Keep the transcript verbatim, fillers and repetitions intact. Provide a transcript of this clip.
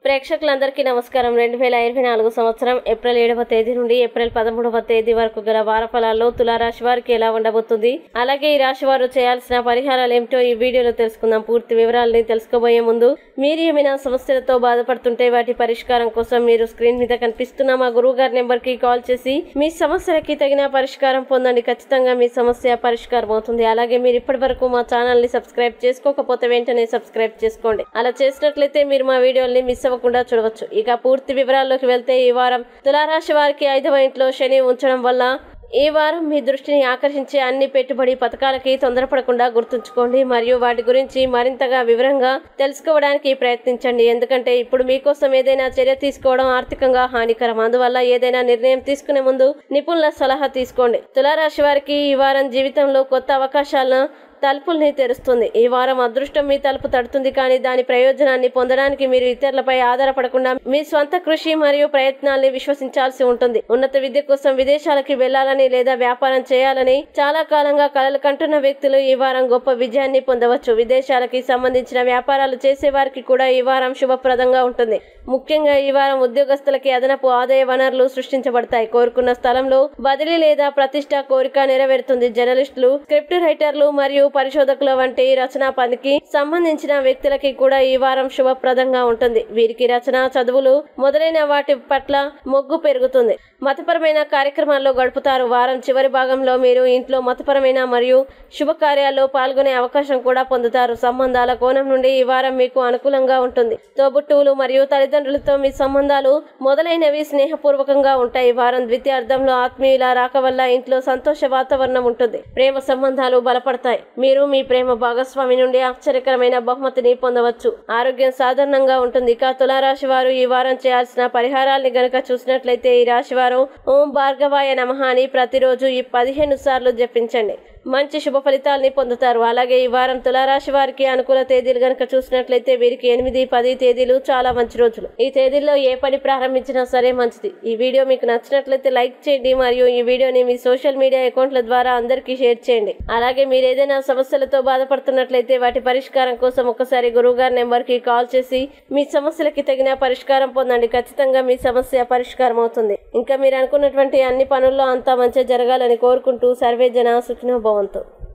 ప్రేక్షకులందరికీ నమస్కారం. రెండు వేల ఇరవై నాలుగు సంవత్సరం ఏప్రిల్ ఏడవ తేదీ నుండి ఏప్రిల్ పదమూడవ తేదీ వరకు గల వార ఫలాల్లో తులారాశి వారికి ఎలా ఉండబోతుంది, అలాగే ఈ రాశి వారు చేయాల్సిన పరిహారాలు ఏమిటో ఈ వీడియోలో తెలుసుకుందాం. పూర్తి వివరాలని తెలుసుకోబోయే ముందు మీరు ఏమైనా సమస్యలతో బాధపడుతుంటే వాటి పరిష్కారం కోసం మీరు స్క్రీన్ మీద కనిపిస్తున్న మా గురువు గారి నెంబర్ కి కాల్ చేసి మీ సమస్యలకి తగిన పరిష్కారం పొందండి. ఖచ్చితంగా మీ సమస్య పరిష్కారం అవుతుంది. అలాగే మీరు ఇప్పటి వరకు మా ఛానల్ ని సబ్స్క్రైబ్ చేసుకోకపోతే వెంటనే సబ్స్క్రైబ్ చేసుకోండి. అలా చేసినట్లయితే మీరు మా వీడియోల్ని మిస్ అవ్వకుండా చూడవచ్చు. ఇక పూర్తి వివరాల్లోకి వెళ్తే ఈ వారం తులారాశి వారికి ఐదవ ఇంట్లో శని ఉంచడం వల్ల ఈ వారం మీ దృష్టిని ఆకర్షించే అన్ని పెట్టుబడి పథకాలకి తొందరపడకుండా గుర్తుంచుకోండి మరియు వాటి గురించి మరింతగా వివరంగా తెలుసుకోవడానికి ప్రయత్నించండి. ఎందుకంటే ఇప్పుడు మీకోసం ఏదైనా చర్య తీసుకోవడం ఆర్థికంగా హానికరం. అందువల్ల ఏదైనా నిర్ణయం తీసుకునే ముందు నిపుణుల సలహా తీసుకోండి. తులారాశి వారికి ఈ వారం జీవితంలో కొత్త అవకాశాలను తలుపుల్ని తెరుస్తుంది. ఈ వారం అదృష్టం మీ తలుపు తడుతుంది, కానీ దాని ప్రయోజనాన్ని పొందడానికి మీరు ఇతరులపై ఆధారపడకుండా మీ స్వంత కృషి మరియు ప్రయత్నాల్ని విశ్వసించాల్సి ఉంటుంది. ఉన్నత విద్య కోసం విదేశాలకి వెళ్లాలని లేదా వ్యాపారం చేయాలని చాలా కాలంగా కలలు కంటున్న వ్యక్తులు ఈ వారం గొప్ప విజయాన్ని పొందవచ్చు. విదేశాలకి సంబంధించిన వ్యాపారాలు చేసే వారికి కూడా ఈ వారం శుభప్రదంగా ఉంటుంది. ముఖ్యంగా ఈ వారం ఉద్యోగస్తులకి అదనపు ఆదాయ వనరులు సృష్టించబడతాయి. కోరుకున్న స్థలంలో బదిలీ లేదా ప్రతిష్ట కోరిక నెరవేరుతుంది. జర్నలిస్టులు, స్క్రిప్ట్ రైటర్లు మరియు పరిశోధకుల వంటి రచనా పనికి సంబంధించిన వ్యక్తులకి కూడా ఈ వారం శుభప్రదంగా ఉంటుంది. వీరికి రచన, చదువులు మొదలైన వాటి పట్ల మొగ్గు పెరుగుతుంది. మతపరమైన కార్యక్రమాల్లో గడుపుతారు. వారం చివరి భాగంలో మీరు ఇంట్లో మతపరమైన మరియు శుభకార్యాల్లో పాల్గొనే అవకాశం కూడా పొందుతారు. సంబంధాల కోణం నుండి ఈ వారం మీకు అనుకూలంగా ఉంటుంది. తోబుట్టువులు మరియు తల్లిదండ్రులతో మీ సంబంధాలు మొదలైనవి స్నేహపూర్వకంగా ఉంటాయి. వారం ద్వితీయార్థంలో ఆత్మీయుల రాక వల్ల ఇంట్లో సంతోష వాతావరణం ఉంటుంది. ప్రేమ సంబంధాలు బలపడతాయి. మీరు మీ ప్రేమ భాగస్వామి నుండి ఆశ్చర్యకరమైన బహుమతిని పొందవచ్చు. ఆరోగ్యం సాధారణంగా ఉంటుంది. ఇక తులారాశి వారు ఈ వారం చేయాల్సిన పరిహారాల్ని గనక చూసినట్లయితే ఈ రాశి వారు ఓం భార్గవాయ నమః అని ప్రతిరోజు ఈ పదిహేను సార్లు జపించండి. మంచి శుభ ఫలితాలని పొందుతారు. అలాగే ఈ వారం తులారాశి వారికి అనుకూల తేదీలు గనక చూసినట్లయితే వీరికి ఎనిమిది పది తేదీలు చాలా మంచి రోజులు. ఈ తేదీల్లో ఏ పని ప్రారంభించినా సరే మంచిది. ఈ వీడియో మీకు నచ్చినట్లయితే లైక్ చేయండి మరియు ఈ వీడియోని మీ సోషల్ మీడియా అకౌంట్ల ద్వారా అందరికీ షేర్ చేయండి. అలాగే మీరు ఏదైనా సమస్యలతో బాధపడుతున్నట్లయితే వాటి పరిష్కారం కోసం ఒకసారి గురువు గారి నెంబర్ కి కాల్ చేసి మీ సమస్యలకి తగిన పరిష్కారం పొందండి. ఖచ్చితంగా మీ సమస్య పరిష్కారం అవుతుంది. ఇంకా మీరు అనుకున్నటువంటి అన్ని పనుల్లో అంతా మంచిగా జరగాలని కోరుకుంటూ సర్వే జన సుఖినో భవంతు.